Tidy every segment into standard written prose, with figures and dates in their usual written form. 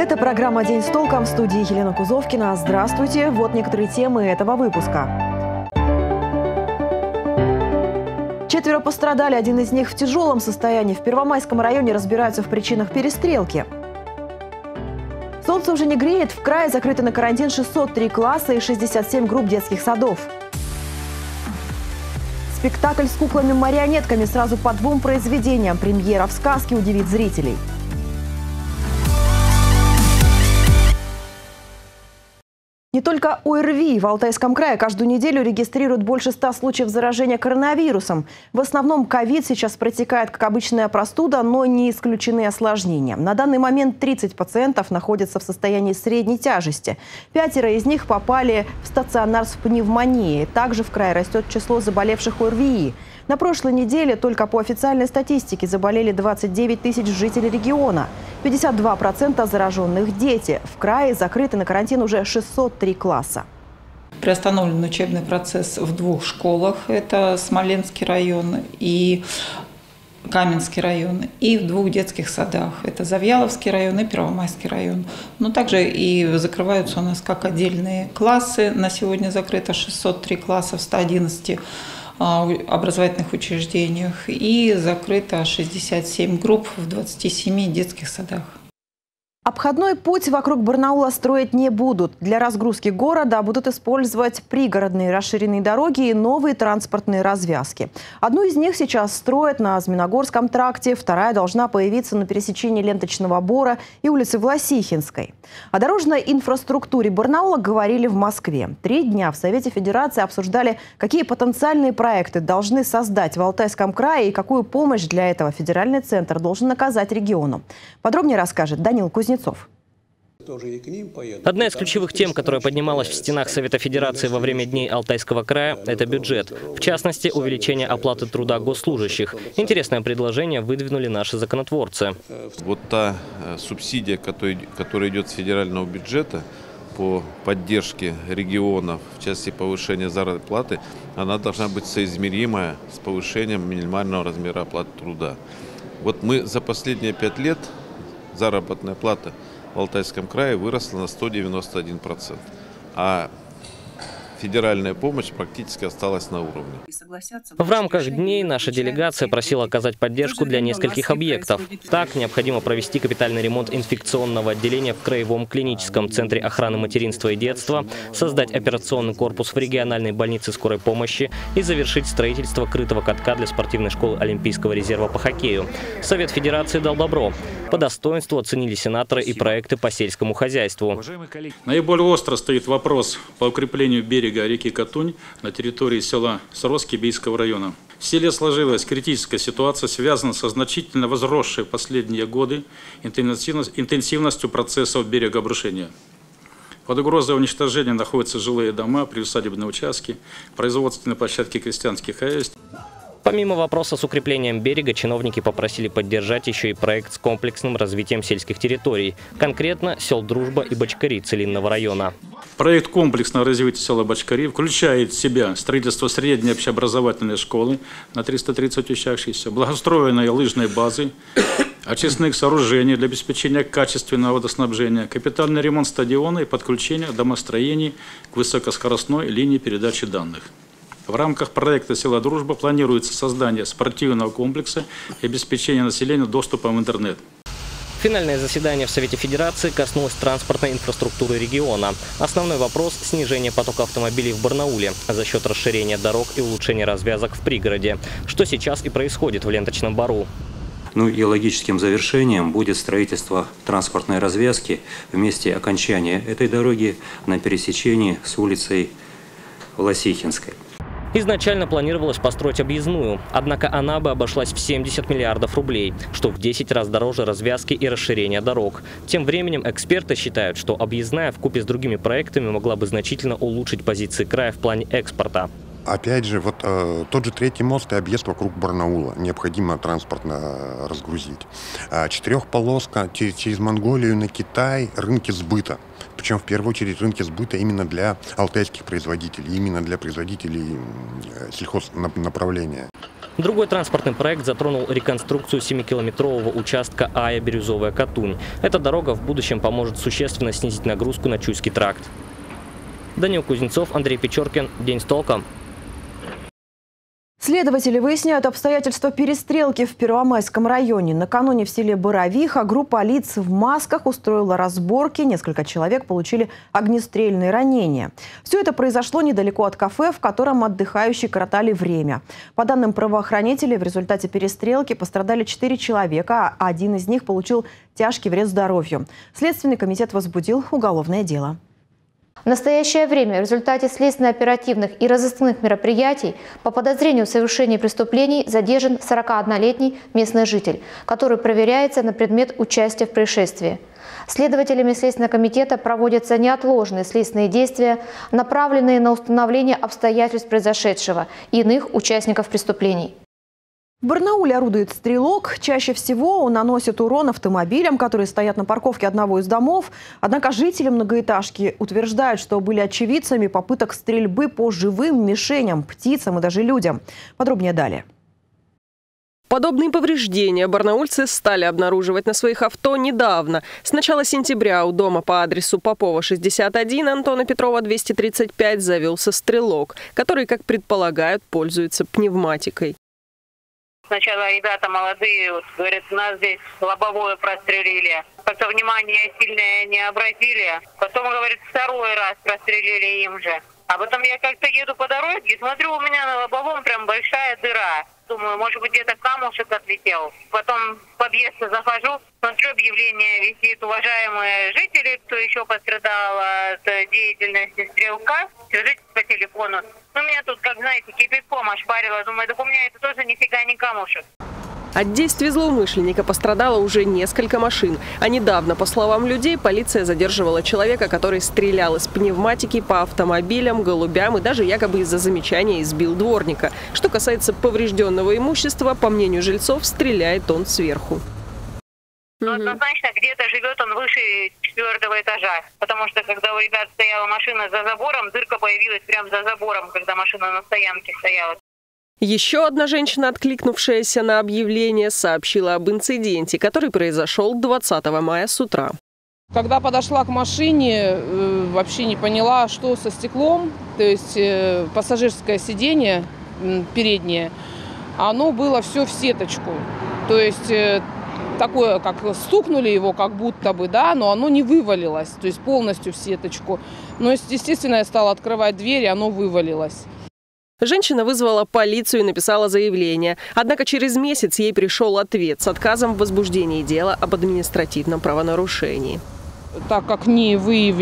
Это программа «День с толком», в студии Елена Кузовкина. Здравствуйте. Вот некоторые темы этого выпуска. 4 пострадали, один из них в тяжелом состоянии. В Первомайском районе разбираются в причинах перестрелки. Солнце уже не греет. В крае закрыты на карантин 603 класса и 67 групп детских садов. Спектакль с куклами-марионетками сразу по 2 произведениям. Премьера в сказке удивит зрителей. Не только ОРВИ. В Алтайском крае каждую неделю регистрируют больше 100 случаев заражения коронавирусом. В основном ковид сейчас протекает как обычная простуда, но не исключены осложнения. На данный момент 30 пациентов находятся в состоянии средней тяжести. 5 из них попали в стационар с пневмонией. Также в крае растет число заболевших ОРВИ. На прошлой неделе только по официальной статистике заболели 29 тысяч жителей региона. 52% зараженных – дети. В крае закрыты на карантин уже 603 класса. Приостановлен учебный процесс в 2 школах. Это Смоленский район и Каменский район. И в 2 детских садах. Это Завьяловский район и Первомайский район. Но также и закрываются у нас как отдельные классы. На сегодня закрыто 603 класса в 111 образовательных учреждениях и закрыто 67 групп в 27 детских садах. Обходной путь вокруг Барнаула строить не будут. Для разгрузки города будут использовать пригородные расширенные дороги и новые транспортные развязки. Одну из них сейчас строят на Змеиногорском тракте, вторая должна появиться на пересечении Ленточного Бора и улицы Власихинской. О дорожной инфраструктуре Барнаула говорили в Москве. 3 дня в Совете Федерации обсуждали, какие потенциальные проекты должны создать в Алтайском крае и какую помощь для этого федеральный центр должен оказать региону. Подробнее расскажет Данил Кузнецов. Одна из ключевых тем, которая поднималась в стенах Совета Федерации во время Дней Алтайского края, это бюджет. В частности, увеличение оплаты труда госслужащих. Интересное предложение выдвинули наши законотворцы. Вот та субсидия, которая идет с федерального бюджета по поддержке регионов, в части повышения заработной платы, она должна быть соизмеримая с повышением минимального размера оплаты труда. Вот мы за последние 5 лет заработная плата в Алтайском крае выросла на 191%, а федеральная помощь практически осталась на уровне. В рамках дней наша делегация просила оказать поддержку для нескольких объектов. Так, необходимо провести капитальный ремонт инфекционного отделения в Краевом клиническом центре охраны материнства и детства, создать операционный корпус в региональной больнице скорой помощи и завершить строительство крытого катка для спортивной школы Олимпийского резерва по хоккею. Совет Федерации дал добро. По достоинству оценили сенаторы и проекты по сельскому хозяйству. Наиболее остро стоит вопрос по укреплению берега реки Катунь на территории села Сороски Бийского района. В селе сложилась критическая ситуация, связанная со значительно возросшей в последние годы интенсивностью процессов берегообрушения. Под угрозой уничтожения находятся жилые дома, приусадебные участки, производственные площадки крестьянских хозяйств. Помимо вопроса с укреплением берега, чиновники попросили поддержать еще и проект с комплексным развитием сельских территорий, конкретно сел Дружба и Бочкари Целинного района. Проект комплексного развития села Бочкари включает в себя строительство средней общеобразовательной школы на 330 учащихся, благоустроенные лыжные базы, очистных сооружений для обеспечения качественного водоснабжения, капитальный ремонт стадиона и подключение домостроений к высокоскоростной линии передачи данных. В рамках проекта «Села Дружба» планируется создание спортивного комплекса и обеспечение населения доступом в интернет. Финальное заседание в Совете Федерации коснулось транспортной инфраструктуры региона. Основной вопрос – снижение потока автомобилей в Барнауле за счет расширения дорог и улучшения развязок в пригороде, что сейчас и происходит в Ленточном Бору. Ну и логическим завершением будет строительство транспортной развязки в месте окончания этой дороги на пересечении с улицей Власихинской. Изначально планировалось построить объездную, однако она бы обошлась в 70 миллиардов рублей, что в 10 раз дороже развязки и расширения дорог. Тем временем эксперты считают, что объездная вкупе с другими проектами могла бы значительно улучшить позиции края в плане экспорта. Опять же, вот тот же 3-й мост и объезд вокруг Барнаула необходимо транспортно разгрузить. 4-полоска через Монголию на Китай, рынки сбыта. Причем в первую очередь рынки сбыта именно для алтайских производителей, именно для производителей сельхознаправления. Другой транспортный проект затронул реконструкцию 7-километрового участка Ая Бирюзовая-Катунь. Эта дорога в будущем поможет существенно снизить нагрузку на Чуйский тракт. Данил Кузнецов, Андрей Печоркин. День с толком. Следователи выясняют обстоятельства перестрелки в Первомайском районе. Накануне в селе Боровиха группа лиц в масках устроила разборки. Несколько человек получили огнестрельные ранения. Все это произошло недалеко от кафе, в котором отдыхающие коротали время. По данным правоохранителей, в результате перестрелки пострадали 4 человека, а один из них получил тяжкий вред здоровью. Следственный комитет возбудил уголовное дело. В настоящее время в результате следственно-оперативных и разыскных мероприятий по подозрению в совершении преступлений задержан 41-летний местный житель, который проверяется на предмет участия в происшествии. Следователями Следственного комитета проводятся неотложные следственные действия, направленные на установление обстоятельств произошедшего и иных участников преступлений. В Барнауле орудует стрелок. Чаще всего он наносит урон автомобилям, которые стоят на парковке одного из домов. Однако жители многоэтажки утверждают, что были очевидцами попыток стрельбы по живым мишеням, птицам и даже людям. Подробнее далее. Подобные повреждения барнаульцы стали обнаруживать на своих авто недавно. С начала сентября у дома по адресу Попова, 61, Антона Петрова, 235 завелся стрелок, который, как предполагают, пользуется пневматикой. Сначала ребята молодые, вот, говорят, нас здесь лобовое прострелили. Как-то внимание сильное не обратили. Потом, говорит, второй раз прострелили им же. А потом я как-то еду по дороге и смотрю, у меня на лобовом прям большая дыра. Думаю, может быть, где-то камушек отлетел. Потом в подъезд захожу, смотрю, объявление висит: уважаемые жители, кто еще пострадал от деятельности стрелка, свяжитесь по телефону. Ну, меня тут, как знаете, кипятком ошпарило. Думаю, так у меня это тоже нифига не камушек. От действий злоумышленника пострадало уже несколько машин. А недавно, по словам людей, полиция задерживала человека, который стрелял из пневматики по автомобилям, голубям и даже якобы из-за замечания избил дворника. Что касается поврежденного имущества, по мнению жильцов, стреляет он сверху. Но однозначно где-то живет он выше 4-го этажа. Потому что когда у ребят стояла машина за забором, дырка появилась прямо за забором, когда машина на стоянке стояла. Еще одна женщина, откликнувшаяся на объявление, сообщила об инциденте, который произошел 20 мая с утра. Когда подошла к машине, вообще не поняла, что со стеклом. То есть пассажирское сиденье переднее, оно было все в сеточку. То есть такое, как стукнули его, как будто бы, да, но оно не вывалилось, то есть полностью в сеточку. Но, естественно, я стала открывать дверь, и оно вывалилось. Женщина вызвала полицию и написала заявление. Однако через месяц ей пришел ответ с отказом в возбуждении дела об административном правонарушении. Так как не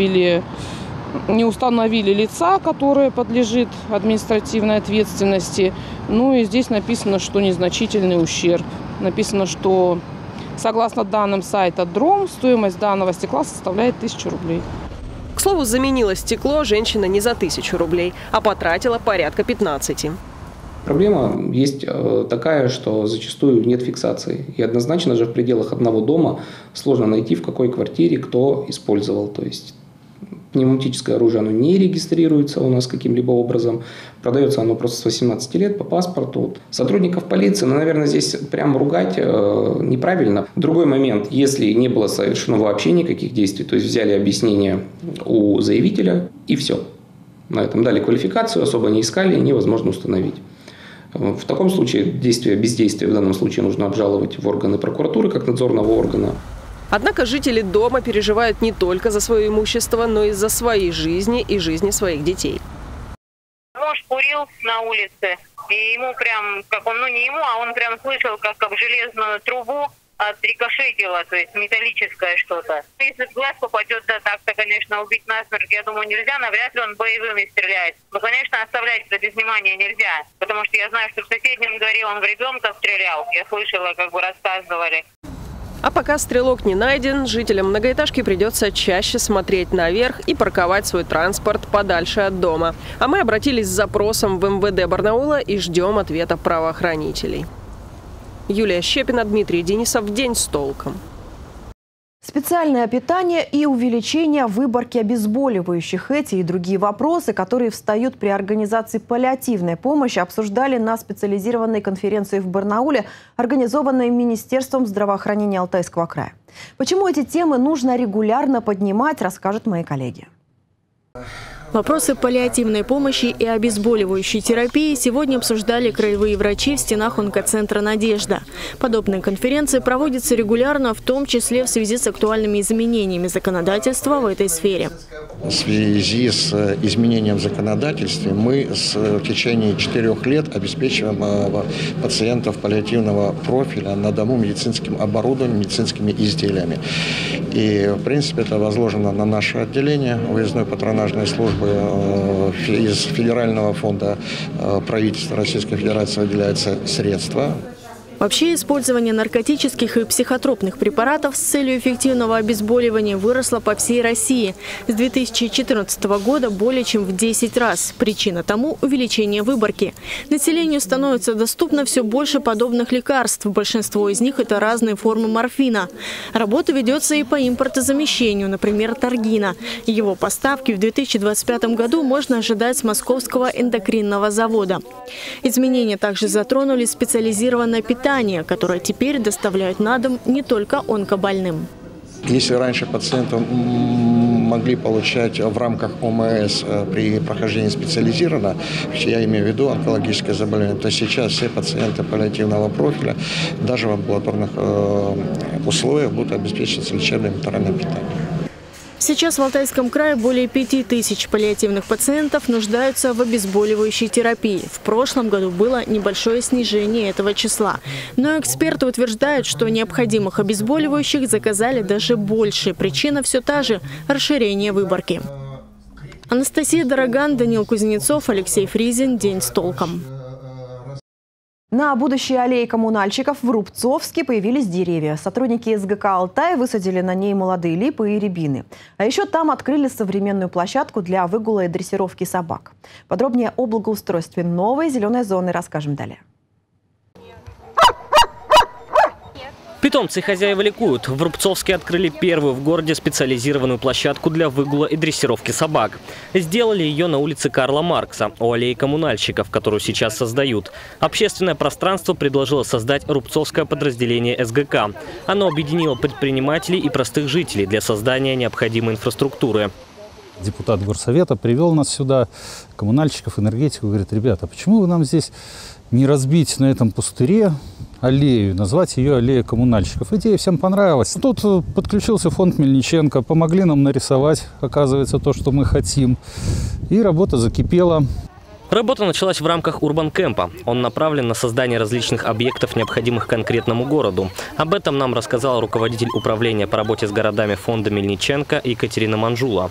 установили лица, которое подлежит административной ответственности, ну и здесь написано, что незначительный ущерб. Написано, что согласно данным сайта ДРОМ, стоимость данного стекла составляет 1000 рублей. К слову, заменила стекло женщина не за 1000 рублей, а потратила порядка 15. Проблема есть такая, что зачастую нет фиксации. И однозначно же в пределах одного дома сложно найти, в какой квартире кто использовал. То есть пневматическое оружие оно не регистрируется у нас каким-либо образом. Продается оно просто с 18 лет по паспорту. Сотрудников полиции, наверное, здесь прям ругать неправильно. Другой момент, если не было совершено вообще никаких действий, то есть взяли объяснение у заявителя и все. На этом дали квалификацию, особо не искали, невозможно установить. В таком случае бездействие в данном случае нужно обжаловать в органы прокуратуры как надзорного органа. Однако жители дома переживают не только за свое имущество, но и за свои жизни и жизни своих детей. Муж курил на улице, и ему прям, как он, ну не ему, а он прям слышал, как об железную трубу отрикошетило, то есть металлическое что-то. Если в глаз попадет, да, так-то, конечно, убить насмерть, я думаю, нельзя, навряд ли он боевыми стреляет. Но, конечно, оставлять это без внимания нельзя, потому что я знаю, что в соседнем дворе он в ребенка стрелял, я слышала, как бы рассказывали. А пока стрелок не найден, жителям многоэтажки придется чаще смотреть наверх и парковать свой транспорт подальше от дома. А мы обратились с запросом в МВД Барнаула и ждем ответа правоохранителей. Юлия Щепина, Дмитрий Денисов. День с толком. Специальное питание и увеличение выборки обезболивающих. Эти и другие вопросы, которые встают при организации паллиативной помощи, обсуждали на специализированной конференции в Барнауле, организованной Министерством здравоохранения Алтайского края. Почему эти темы нужно регулярно поднимать, расскажут мои коллеги. Вопросы паллиативной помощи и обезболивающей терапии сегодня обсуждали краевые врачи в стенах онкоцентра «Надежда». Подобные конференции проводятся регулярно, в том числе в связи с актуальными изменениями законодательства в этой сфере. В связи с изменением законодательства мы в течение 4 лет обеспечиваем пациентов паллиативного профиля на дому медицинским оборудованием, медицинскими изделиями. И, в принципе, это возложено на наше отделение выездной патронажной службы. Из Федерального фонда правительства Российской Федерации выделяются средства. Вообще, использование наркотических и психотропных препаратов с целью эффективного обезболивания выросло по всей России. С 2014 года более чем в 10 раз. Причина тому – увеличение выборки. Населению становится доступно все больше подобных лекарств. Большинство из них – это разные формы морфина. Работа ведется и по импортозамещению, например, Таргина. Его поставки в 2025 году можно ожидать с Московского эндокринного завода. Изменения также затронули специализированное питание, которое теперь доставляют на дом не только онкобольным. Если раньше пациенты могли получать в рамках ОМС при прохождении специализированного, я имею в виду онкологическое заболевание, то сейчас все пациенты паллиативного профиля даже в амбулаторных условиях будут обеспечиваться лечебным энтеральным питанием. Сейчас в Алтайском крае более 5000 паллиативных пациентов нуждаются в обезболивающей терапии. В прошлом году было небольшое снижение этого числа. Но эксперты утверждают, что необходимых обезболивающих заказали даже больше. Причина все та же – расширение выборки. Анастасия Дороган, Данил Кузнецов, Алексей Фризин. День с толком. На будущей аллее коммунальщиков в Рубцовске появились деревья. Сотрудники СГК «Алтай» высадили на ней молодые липы и рябины. А еще там открыли современную площадку для выгула и дрессировки собак. Подробнее о благоустройстве новой зеленой зоны расскажем далее. Питомцы и хозяева ликуют. В Рубцовске открыли первую в городе специализированную площадку для выгула и дрессировки собак. Сделали ее на улице Карла Маркса, у аллеи коммунальщиков, которую сейчас создают. Общественное пространство предложило создать рубцовское подразделение СГК. Оно объединило предпринимателей и простых жителей для создания необходимой инфраструктуры. Депутат горсовета привел нас сюда, коммунальщиков, энергетику, говорит: ребята, почему вы нам здесь не разбить на этом пустыре аллею, назвать ее аллея коммунальщиков? Идея всем понравилась. Тут подключился фонд Мельниченко, помогли нам нарисовать, оказывается, то, что мы хотим. И работа закипела. Работа началась в рамках Урбанкэмпа. Он направлен на создание различных объектов, необходимых конкретному городу. Об этом нам рассказал руководитель управления по работе с городами фонда Мельниченко Екатерина Манжула.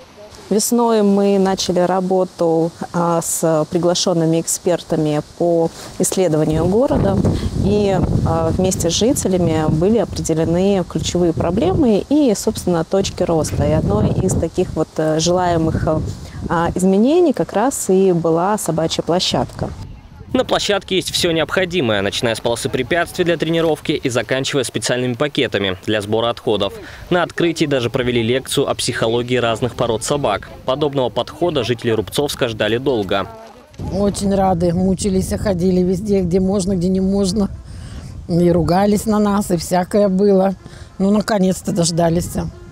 Весной мы начали работу с приглашенными экспертами по исследованию города. И вместе с жителями были определены ключевые проблемы и, собственно, точки роста. И одной из таких вот желаемых изменений как раз и была собачья площадка. На площадке есть все необходимое, начиная с полосы препятствий для тренировки и заканчивая специальными пакетами для сбора отходов. На открытии даже провели лекцию о психологии разных пород собак. Подобного подхода жители Рубцовска ждали долго. Очень рады, мучились, ходили везде, где можно, где не можно. И ругались на нас, и всякое было. Ну, наконец-то дождались.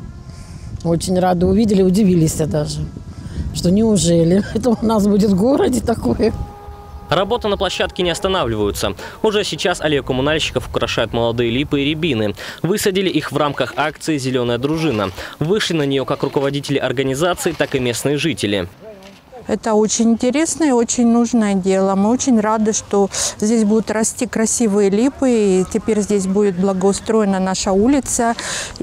Очень рады, увидели, удивились даже, что неужели это у нас будет в городе такое. Работа на площадке не останавливаются. Уже сейчас аллею коммунальщиков украшают молодые липы и рябины. Высадили их в рамках акции «Зеленая дружина». Вышли на нее как руководители организации, так и местные жители. Это очень интересное и очень нужное дело. Мы очень рады, что здесь будут расти красивые липы. И теперь здесь будет благоустроена наша улица.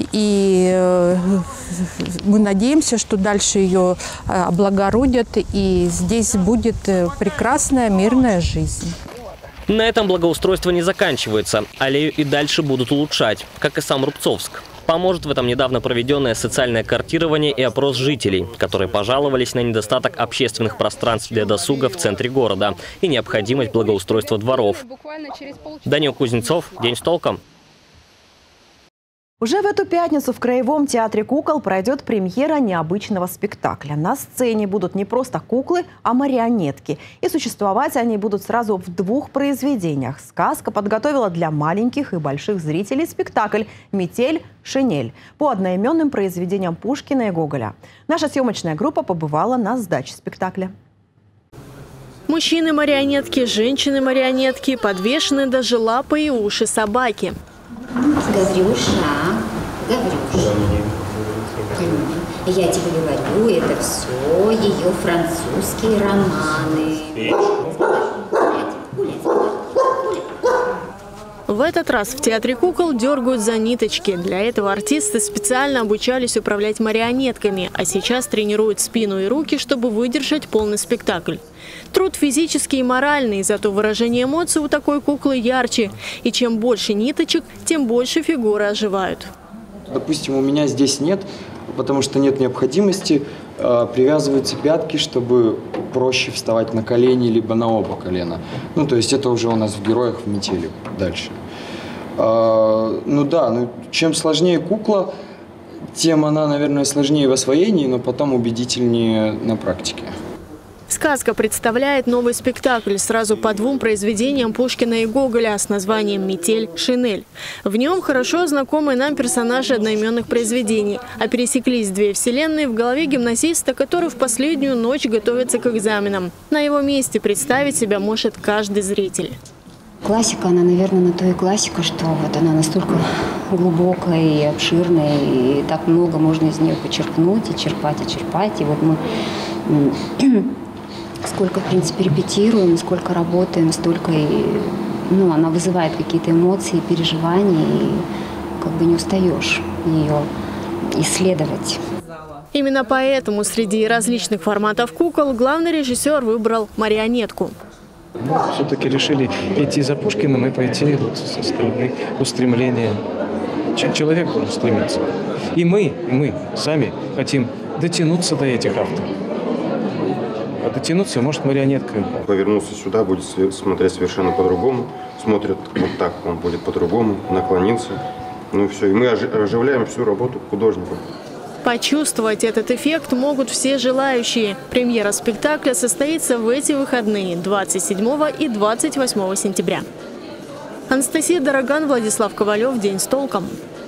И мы надеемся, что дальше ее облагородят. И здесь будет прекрасная мирная жизнь. На этом благоустройство не заканчивается. Аллею и дальше будут улучшать, как и сам Рубцовск. Поможет в этом недавно проведенное социальное картирование и опрос жителей, которые пожаловались на недостаток общественных пространств для досуга в центре города и необходимость благоустройства дворов. Данил Кузнецов, День с толком. Уже в эту пятницу в Краевом театре кукол пройдет премьера необычного спектакля. На сцене будут не просто куклы, а марионетки. И существовать они будут сразу в двух произведениях. Сказка подготовила для маленьких и больших зрителей спектакль «Метель. Шинель» по одноименным произведениям Пушкина и Гоголя. Наша съемочная группа побывала на сдаче спектакля. Мужчины-марионетки, женщины-марионетки, подвешены даже лапы и уши собаки. Гаврюша, я тебе говорю, это все ее французские романы. В этот раз в театре кукол дергают за ниточки. Для этого артисты специально обучались управлять марионетками, а сейчас тренируют спину и руки, чтобы выдержать полный спектакль. Труд физический и моральный, зато выражение эмоций у такой куклы ярче. И чем больше ниточек, тем больше фигуры оживают. Допустим, у меня здесь нет, потому что нет необходимости, привязываются пятки, чтобы проще вставать на колени, либо на оба колена. Ну, то есть это уже у нас в героях в «Метели» дальше. Чем сложнее кукла, тем она, наверное, сложнее в освоении, но потом убедительнее на практике. Сказка представляет новый спектакль сразу по двум произведениям Пушкина и Гоголя с названием «Метель. Шинель». В нем хорошо знакомые нам персонажи одноименных произведений, а пересеклись две вселенные в голове гимназиста, который в последнюю ночь готовится к экзаменам. На его месте представить себя может каждый зритель. Классика, она, наверное, на то и классика, что вот она настолько глубокая и обширная, и так много можно из нее почерпнуть, и черпать. И вот мы сколько, в принципе, репетируем, сколько работаем, столько и, она вызывает какие-то эмоции, переживания, и как бы не устаешь ее исследовать. Именно поэтому среди различных форматов кукол главный режиссер выбрал марионетку. Мы все-таки решили идти за Пушкиным и пойти со стороны устремления. Человек стремится. И мы сами хотим дотянуться до этих авторов. А дотянуться может марионетка. Повернулся сюда, будет смотреть совершенно по-другому. Смотрит вот так, он будет по-другому, наклонился. Ну и все. И мы оживляем всю работу художника. Почувствовать этот эффект могут все желающие. Премьера спектакля состоится в эти выходные 27 и 28 сентября. Анастасия Дороган, Владислав Ковалев. День с толком.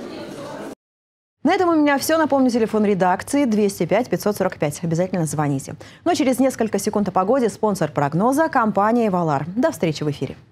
На этом у меня все. Напомню, телефон редакции 205-545. Обязательно звоните. Но через несколько секунд о погоде. Спонсор прогноза – компания «Эвалар». До встречи в эфире.